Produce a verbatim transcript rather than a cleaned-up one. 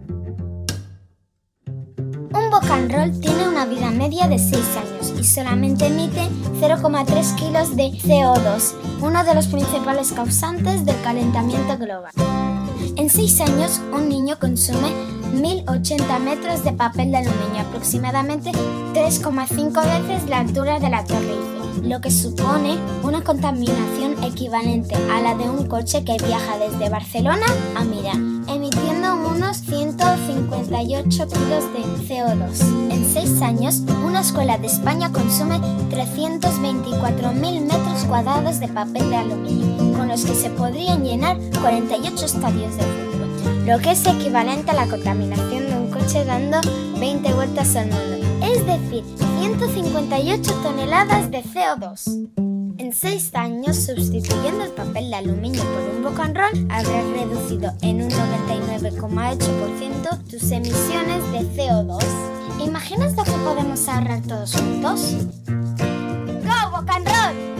Un boca and roll tiene una vida media de seis años y solamente emite cero coma tres kilos de C O dos, uno de los principales causantes del calentamiento global. En seis años, un niño consume mil ochenta metros de papel de aluminio, aproximadamente tres coma cinco veces la altura de la Torre Eiffel, lo que supone una contaminación equivalente a la de un coche que viaja desde Barcelona a Milán, emitiendo unos ciento cincuenta y ocho kilos de C O dos. En seis años, una escuela de España consume trescientos veinticuatro mil metros cuadrados de papel de aluminio, con los que se podrían llenar cuarenta y ocho estadios de fútbol, lo que es equivalente a la contaminación de un coche dando veinte vueltas al mundo, es decir, ciento cincuenta y ocho toneladas de C O dos. En seis años, sustituyendo el papel de aluminio por un boca and roll, habrás reducido en un noventa y nueve coma ocho por ciento tus emisiones de C O dos. ¿Imaginas lo que podemos ahorrar todos juntos? ¡Go, boca and roll!